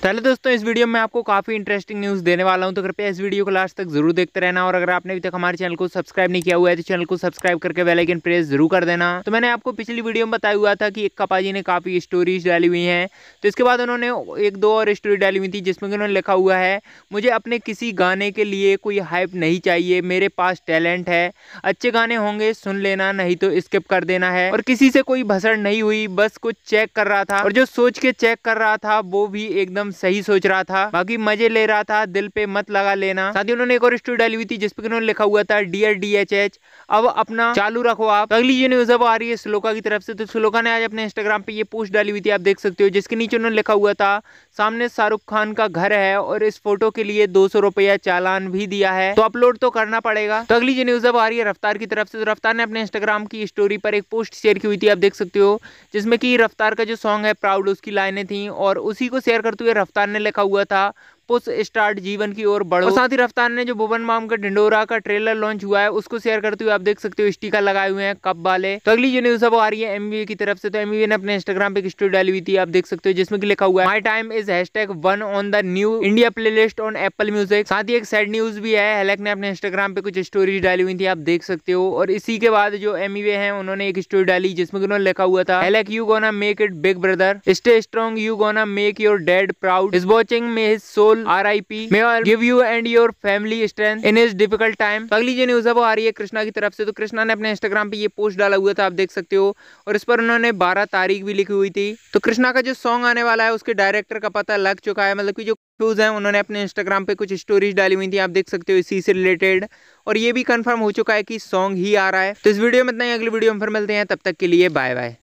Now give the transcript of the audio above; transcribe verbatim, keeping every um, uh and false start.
चलो दोस्तों, इस वीडियो में आपको काफी इंटरेस्टिंग न्यूज देने वाला हूं, तो कृपया इस वीडियो को लास्ट तक जरूर देखते रहना। और अगर आपने अभी तक हमारे चैनल को सब्सक्राइब नहीं किया हुआ है तो चैनल को सब्सक्राइब करके बेल आइकन प्रेस जरूर कर देना। तो मैंने आपको पिछली वीडियो में बताया हुआ था कि इक्का पाजी ने काफी स्टोरीज डाली हुई हैं, तो इसके बाद उन्होंने एक दो और स्टोरी डाली हुई थी जिसमें उन्होंने लिखा हुआ है, मुझे अपने किसी गाने के लिए कोई हाइप नहीं चाहिए, मेरे पास टैलेंट है, अच्छे गाने होंगे सुन लेना, नहीं तो स्किप कर देना है। और किसी से कोई भसड़ नहीं हुई, बस कुछ चेक कर रहा था, और जो सोच के चेक कर रहा था वो भी एकदम सही सोच रहा था, बाकी मजे ले रहा था, दिल पे मत लगा लेना। साथ ही उन्होंने एक और स्टोरी डाली हुई थी जिसपे उन्होंने लिखा हुआ था, डियर डी एच एच अब अपना चालू रखो आप। तो अगली ये न्यूज अब आ रही है श्लोका की तरफ से। तो श्लोका ने आज अपने इंस्टाग्राम पे ये पोस्ट डाली हुई थी, आप देख सकते हो, जिसके नीचे उन्होंने लिखा हुआ था, सामने शाहरुख खान का घर है और इस फोटो के लिए दो सौ रुपया चालान भी दिया है, तो अपलोड तो करना पड़ेगा। तो अगली ये न्यूज अब आ रही है रफ्तार की तरफ से। तो रफ्तार ने अपने इंस्टाग्राम की स्टोरी पर एक पोस्ट शेयर की हुई थी, आप देख सकते हो, जिसमें कि रफ्तार का जो सॉन्ग है प्राउड, उसकी लाइनें थी, और उसी को शेयर करते हुए रफ्तार ने लिखा हुआ था, पुश स्टार्ट जीवन की ओर बढ़ो। और साथ ही रफ्तार ने जो भुवन बाम का ढिंडोरा का ट्रेलर लॉन्च हुआ है उसको शेयर करते हुए आप देख सकते हो स्टिकर लगाए हुए हैं कप वाले। तो अगली जो न्यूज अब आ रही है एमवीए की तरफ से। तो एमवीए ने अपने इंस्टाग्राम पे एक स्टोरी डाली हुई थी, आप देख सकते हो, जिसमें कि लिखा हुआ है, my time is hashtag one on the new India playlist on Apple Music. साथ ही एक सैड न्यूज भी है, हेलेक ने अपने इंस्टाग्राम पे कुछ स्टोरीज डाली हुई थी, आप देख सकते हो। और इसी के बाद जो एमवीए है उन्होंने एक स्टोरी डाली जिसमें उन्होंने लिखा हुआ था, हेलेक you gonna make it big brother, stay strong, you gonna make your dad proud, is watching may his soul R I P, give you and your family strength in his difficult time। अगली जो news है वो आ रही है कृष्णा की तरफ से। तो कृष्णा ने अपने इंस्टाग्राम पे ये पोस्ट डाला हुआ था, आप देख सकते हो, और इस पर उन्होंने बारह तारीख भी लिखी हुई थी। तो कृष्णा का जो सॉन्ग आने वाला है उसके डायरेक्टर का पता लग चुका है, मतलब कि जो न्यूज है उन्होंने अपने इंस्टाग्राम पे कुछ स्टोरीज डाली हुई थी, आप देख सकते हो, इसी से रिलेटेड, और ये भी कंफर्म हो चुका है कि सॉन्ग ही आ रहा है। तो इस वीडियो में इतना ही, अगली वीडियो में फिर मिलते हैं, तब तक के लिए बाय बाय।